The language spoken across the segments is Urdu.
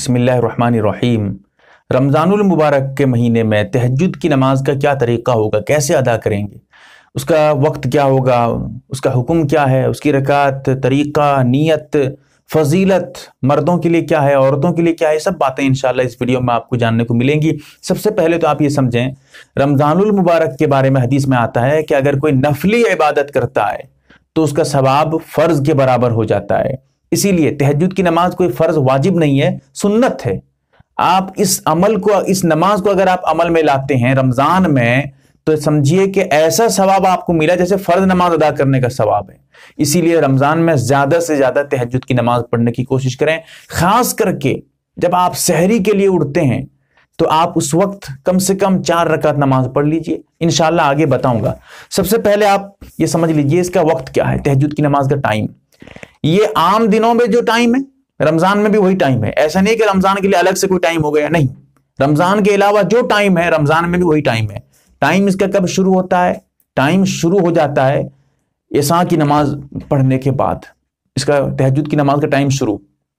بسم اللہ الرحمن الرحیم۔ رمضان المبارک کے مہینے میں تہجد کی نماز کا کیا طریقہ ہوگا، کیسے ادا کریں گے، اس کا وقت کیا ہوگا، اس کا حکم کیا ہے، اس کی رکعت، طریقہ، نیت، فضیلت، مردوں کے لیے کیا ہے، عورتوں کے لیے کیا ہے، یہ سب باتیں انشاءاللہ اس ویڈیو میں آپ کو جاننے کو ملیں گی۔ سب سے پہلے تو آپ یہ سمجھیں، رمضان المبارک کے بارے میں حدیث میں آتا ہے کہ اگر کوئی نفلی عبادت کرتا ہے تو اس کا ثواب فرض کے برابر ہو جاتا ہے۔ اسی لیے تہجد کی نماز کوئی فرض واجب نہیں ہے، سنت ہے۔ آپ اس عمل کو، اس نماز کو اگر آپ عمل میں لاتے ہیں رمضان میں تو سمجھیے کہ ایسا ثواب آپ کو ملا جیسے فرض نماز ادا کرنے کا ثواب ہے۔ اسی لیے رمضان میں زیادہ سے زیادہ تہجد کی نماز پڑھنے کی کوشش کریں، خاص کر کے جب آپ سحری کے لیے اٹھتے ہیں تو آپ اس وقت کم سے کم 4 رکعت نماز پڑھ لیجئے، انشاءاللہ آگے بتاؤں گا۔ سب سے پہلے آپ یہ سمجھ لیجئے اس کا وقت کیا ہے، تہجد کی نماز کا ٹائم۔ یہ عام دنوں میں جو ٹائم ہے رمضان میں بھی وہی ٹائم ہے، ایسا نہیں کہ رمضان کے لیے الگ سے کوئی ٹائم ہو گیا، نہیں، رمضان کے علاوہ جو ٹائم ہے رمضان میں بھی وہی ٹائم ہے۔ ٹائم اس کا کب شروع ہوتا ہے؟ ٹائم شروع ہو جاتا ہے عشاء کی نماز پڑھنے کے بعد، اس کا تہجد کی نماز کا ٹائم شروع۔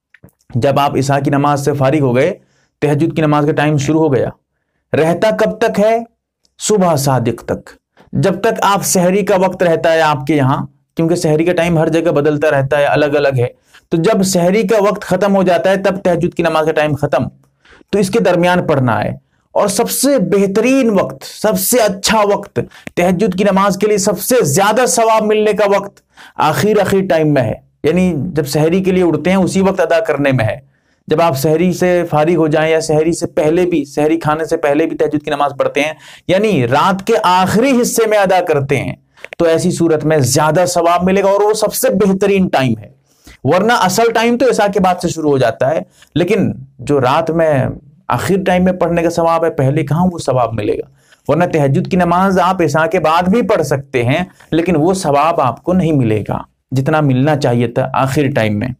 جب آپ عشاء کی نماز سے فارغ ہو گئے، تہجد کی نماز کا ٹائم شروع ہو گیا، رہتا کب تک ہے؟ صبح صادق تک، جب تک آپ سحری کا وقت رہتا ہے آپ کے یہاں، کیونکہ سحری کا ٹائم ہر جگہ بدلتا رہتا ہے، الگ الگ ہے، تو جب سحری کا وقت ختم ہو جاتا ہے تب تہجد کی نماز کا ٹائم ختم، تو اس کے درمیان پڑھنا ہے۔ اور سب سے بہترین وقت، سب سے اچھا وقت تہجد کی نماز کے لیے، سب سے زیادہ ثواب ملنے کا وقت آخر ٹائم میں ہے، یعنی جب سحری کے لیے اٹھتے ہیں اسی وقت ادا کرنے میں ہے۔ جب آپ سحری سے فارغ ہو جائیں یا سحری سے پہلے بھی، سحری کھانے سے پہلے بھی تہجد کی نماز پڑھتے ہیں، یعنی رات کے آخری حصے میں ادا کرتے ہیں، تو ایسی صورت میں زیادہ ثواب ملے گا اور وہ سب سے بہترین ٹائم ہے۔ ورنہ اصل ٹائم تو عشاء کے بعد سے شروع ہو جاتا ہے، لیکن جو رات میں آخر ٹائم میں پڑھنے کا ثواب ہے، پہلے کہاں وہ ثواب ملے گا۔ ورنہ تہجد کی نماز آپ عشاء کے بعد بھی پڑھ سکتے ہیں، لیکن وہ ثواب آپ کو نہیں ملے گا جتنا ملنا چاہیے تھا آخر ٹائم میں۔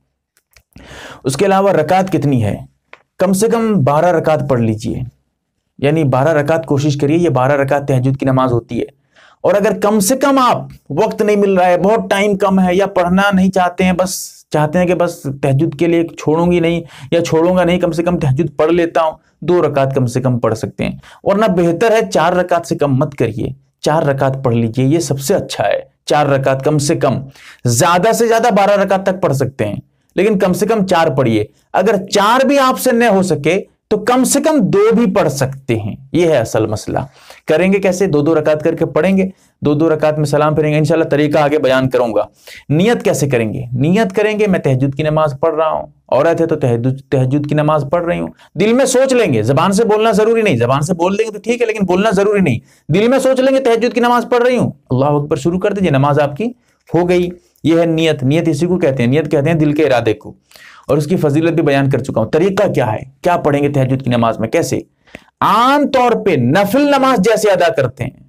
اس کے علاوہ رکعت کتنی ہے؟ کم سے کم 12 رکعت پڑھ لیجئے، یعنی 12 رکعت کوشش کریے، یہ 12 رکعت تہجد کی نماز ہوتی ہے۔ اور اگر کم سے کم آپ وقت نہیں مل رہا ہے، بہت ٹائم کم ہے، یا پڑھنا نہیں چاہتے ہیں، بس چاہتے ہیں کہ بس تہجد کے لیے چھوڑوں گی نہیں یا چھوڑوں گا نہیں، کم سے کم تہجد پڑھ لیتا ہوں، 2 رکعت کم سے کم پڑھ سکتے ہیں۔ ورنہ بہتر ہے 4 رکعت سے کم مت کریے، 4 رکعت پڑھ لیجئے، یہ سب سے اچھا ہے۔ 4 رکعت کم سے کم، زیادہ سے زیادہ 12 رکعت تک پڑھ سکتے ہیں، لیکن کم سے کم 4 پڑھیے۔ اگر 4 بھی آپ سے نہ ہو سکے تو کم سے کم 2 بھی پڑھ سکتے ہیں، یہ ہے اصل مسئلہ۔ کریں گے کیسے؟ 2 رکعت کر کے پڑھیں گے، 2 رکعت میں سلام پھیریں گے، انشاءاللہ طریقہ آگے بیان کروں گا۔ نیت کیسے کریں گے؟ نیت کریں گے میں تہجد کی نماز پڑھ رہا ہوں، عورت ہے تو تہجد کی نماز پڑھ رہی ہوں، دل میں سوچ لیں گے، زبان سے بولنا ضروری نہیں، زبان سے بول دیں گے تو ٹھیک ہے لیکن بولنا ضروری نہیں، دل میں سوچ لیں گے تہجد کی نماز پڑھ رہی ہوں، اللہ اکبر شروع کر دیجئے، نماز آپ کی ہو گئی۔ یہ ہے نیت۔ نیت اسی کو کہتے ہیں، نیت کہتے ہیں دل کے ارادے کو، اور اس کی فضیلت بھی بیان کر چکا ہوں۔ طریقہ کیا ہے، کیا پڑھیں گے تہجد کی نماز میں، کیسے؟ عام طور پہ نفل نماز جیسے ادا کرتے ہیں،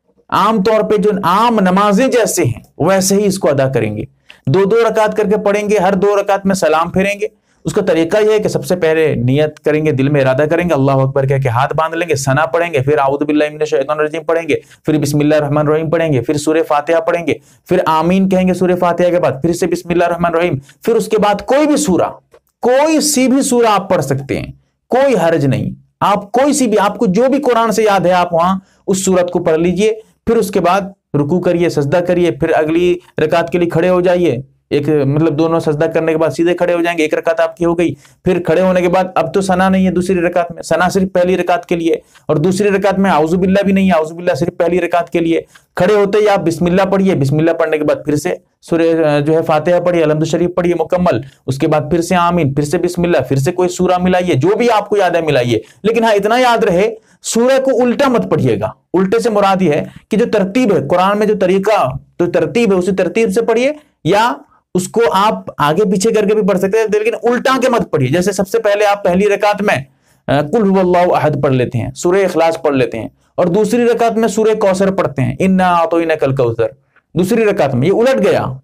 عام طور پہ جو عام نمازیں جیسے ہیں ویسے ہی اس کو ادا کریں گے۔ 2 رکعت کر کے پڑھیں گے، ہر 2 رکعت میں سلام پھیریں گے۔ اس کا طریقہ یہ ہے کہ سب سے پہلے نیت کریں گے، دل میں ارادہ کریں گے، اللہ اکبر کہہ کے ہاتھ باندھ لیں گے، ثنا پڑھیں گے، پھر اعوذ باللہ من الشیطان الرجیم پڑھیں گے، پھر بسم اللہ الرحمن الرحیم پڑھیں گے، پھر سورہ فاتحہ پڑھیں گے، پھر آمین کہیں گے سورہ فاتحہ کے بعد، پھر سے بسم اللہ الرحمن الرحیم، پھر اس کے بعد کوئی بھی سورہ، کوئی سی بھی سورہ آپ پڑھ سکتے ہیں، کوئی حرج نہیں، آپ کوئی سی بھی، آپ کو جو بھی قرآن سے یاد ہے آپ وہاں اس سورت کو پڑھ لیجئے۔ پھر اس کے بعد رکوع کریے، سجدہ کریے، پھر اگلی رکعت کے لیے کھڑے ہو جائیے، ایک مطلب دونوں سجدہ کرنے کے بعد سیدھے کھڑے ہو جائیں گے، 1 رکعت آپ کی ہو گئی۔ پھر کھڑے ہونے کے بعد اب تو ثنا نہیں ہے دوسری رکعت میں، ثنا صرف پہلی رکعت کے لیے، اور دوسری رکعت میں اعوذ باللہ بھی نہیں ہے، اعوذ باللہ صرف پہلی رکعت کے لیے۔ کھڑے ہوتے ہی آپ بسم اللہ پڑھیے، بسم اللہ پڑھنے کے بعد پھر سے سورہ جو ہے فاتحہ پڑھیے، الحمد شریف پڑھیے مکمل، اس کے بعد پھر سے آمین، پھر سے بسم اللہ، پھر سے کوئی سورہ ملائیے، جو بھی آپ کو یاد ہے ملائیے، لیکن ہاں اتنا یاد رہے سورہ کو الٹا مت پڑھیے گا۔ الٹے سے مراد یہ ہے کہ جو ترتیب ہے قرآن میں، جو طریقہ تو ترتیب ہے اسی ترتیب سے پڑھیے، یا اس کو آپ آگے پیچھے کر کے بھی پڑھ سکتے ہیں، لیکن الٹا کے مت پڑھیے۔ جیسے سب سے پہلے آپ پہلی رکعت میں قل هو اللہ احد پڑھ لیتے ہیں، سورہ اخلاص پڑھ لیتے ہیں، اور دوسری رکعت میں سورہ کوثر پڑھتے ہیں، انا اعطیناک الکوثر، دوسری رکعت میں یہ الٹ گیا،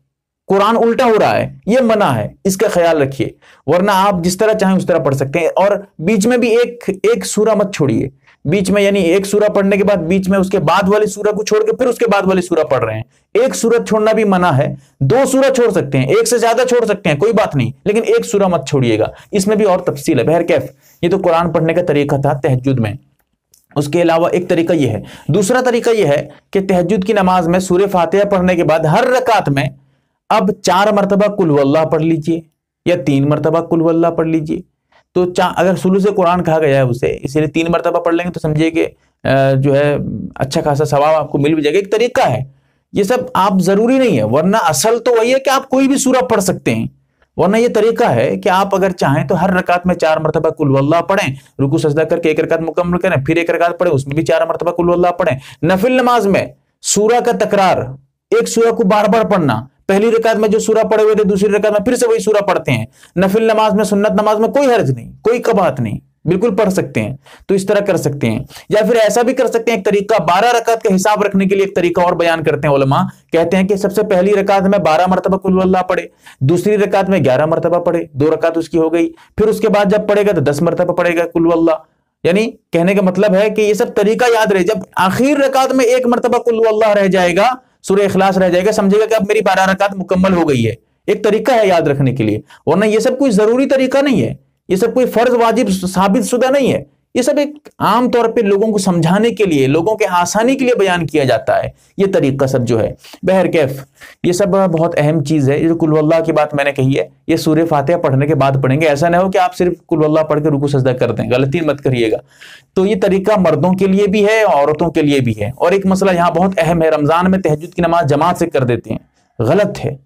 कुरान उल्टा हो रहा है, ये मना है, इसका ख्याल रखिए। वरना आप जिस तरह चाहें उस तरह पढ़ सकते हैं। और बीच में भी एक सूरा मत छोड़िए, बीच में, यानी एक सूरा पढ़ने के बाद बीच में उसके बाद वाली सूरा को छोड़ के फिर उसके बाद वाली सूरा पढ़ रहे हैं, एक सूरत छोड़ना भी मना है। 2 सूरा छोड़ सकते हैं, एक से ज्यादा छोड़ सकते हैं, कोई बात नहीं, लेकिन एक सूरा मत छोड़िएगा। इसमें भी और तफसील है। बहरकैफ ये तो कुरान पढ़ने का तरीका था तहज्जुद में। उसके अलावा एक तरीका यह है, दूसरा तरीका यह है कि तहज्जुद की नमाज में सूरह फातिहा पढ़ने के बाद हर रकात में अब 4 मरतबा कुल हुवल्लाह पढ़ लीजिए या 3 मरतबा कुल हुवल्लाह पढ़ लीजिए। तो अगर सुलूस कुरान कहा गया है उसे, इसीलिए 3 मरतबा पढ़ लेंगे तो समझिए कि जो है अच्छा खासा सवाब आपको मिल भी जाएगा। एक तरीका है, ये सब आप जरूरी नहीं है, वरना असल तो वही है कि आप कोई भी सूरा पढ़ सकते हैं। वरना ये तरीका है कि आप अगर चाहें तो हर रकात में 4 मरतबा कुल हुवल्लाह पढ़ें, रुकू सजदा करके एक रकात मुकम्मल करें, फिर एक रकात पढ़ें, उसमें भी 4 मरतबा कुल हुवल्लाह पढ़ें। नफिल नमाज में सूरा का तकरार, एक सूरा को बार बार पढ़ना, पहली रकात में जो सूरा पढ़े हुए थे दूसरी रकात में फिर से वही सूरा पढ़ते हैं। नफिल नमाज में, सुन्नत नमाज में कोई हर्ज नहीं, कोई कबात नहीं, बिल्कुल पढ़ सकते हैं। तो इस तरह कर सकते हैं। या फिर ऐसा भी कर सकते हैं, एक तरीका 12 रकात का हिसाब रखने के लिए एक तरीका और बयान करते हैं उलमा। कहते हैं कि सबसे पहली रकात में 12 मरतबा कुल हुवल्लाह पढ़े, दूसरी रकात में 11 मरतबा पढ़े, 2 रकात उसकी हो गई, फिर उसके बाद जब पढ़ेगा तो 10 मरतबा पढ़ेगा कुल हुवल्लाह। यानी कहने का मतलब है कि ये सब तरीका याद रहे। जब आखिर रकात में 1 मरतबा कुल हुवल्लाह रह जाएगा, सूरह इखलास रह जाएगा, समझेगा कि अब मेरी 12 रकात मुकम्मल हो गई है। एक तरीका है याद रखने के लिए, वरना ये सब कोई जरूरी तरीका नहीं है, ये सब कोई फर्ज वाजिब साबित शुदा नहीं है। ये सब एक आम तौर पे लोगों को समझाने के लिए, लोगों के आसानी के लिए बयान किया जाता है ये तरीका सब जो है। बहरकैफ ये सब बहुत अहम चीज है। ये जो कुल हुवल्लाह की बात मैंने कही है, ये सूरह फातिहा पढ़ने के बाद पढ़ेंगे। ऐसा ना हो कि आप सिर्फ कुल हुवल्लाह पढ़ के रुकू सजदा कर दें, गलती मत करिएगा। तो ये तरीका मर्दों के लिए भी है, औरतों के लिए भी है। और एक मसला यहाँ बहुत अहम है, रमजान में तहज्जुद की नमाज जमात से कर देते हैं, गलत है।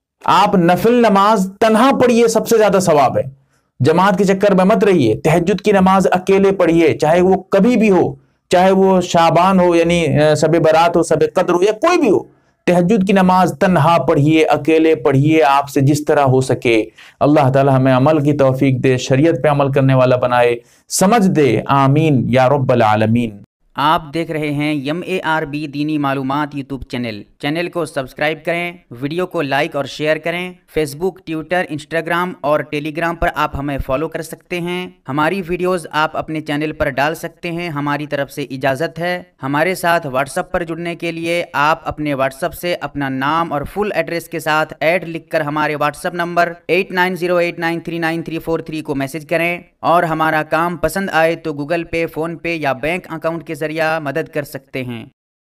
आप नफिल नमाज तन्हा पढ़िए, सबसे ज्यादा सवाब है। जमात के चक्कर में मत रहिए। तहज्जुद की नमाज अकेले पढ़िए, चाहे वो कभी भी हो, चाहे वो शाबान हो, यानी शब बारात हो, शब कद्र हो, या कोई भी हो। तहज्जुद की नमाज तन्हा पढ़िए, अकेले पढ़िए, आपसे जिस तरह हो सके। अल्लाह ताला हमें अमल की तौफीक दे, शरीयत पे अमल करने वाला बनाए, समझ दे। आमीन या रब्बल आलमीन। आप देख रहे हैं MARB दीनी मालूमात यूट्यूब चैनल को सब्सक्राइब करें, वीडियो को लाइक और शेयर करें। फेसबुक, ट्विटर, इंस्टाग्राम और टेलीग्राम पर आप हमें फॉलो कर सकते हैं। हमारी वीडियोस आप अपने चैनल पर डाल सकते हैं, हमारी तरफ से इजाज़त है। हमारे साथ व्हाट्सएप पर जुड़ने के लिए आप अपने व्हाट्सएप से अपना नाम और फुल एड्रेस के साथ ऐड लिखकर हमारे व्हाट्सएप नंबर 8908939343 को मैसेज करें। और हमारा काम पसंद आए तो गूगल पे, फ़ोन पे या बैंक अकाउंट के जरिए मदद कर सकते हैं।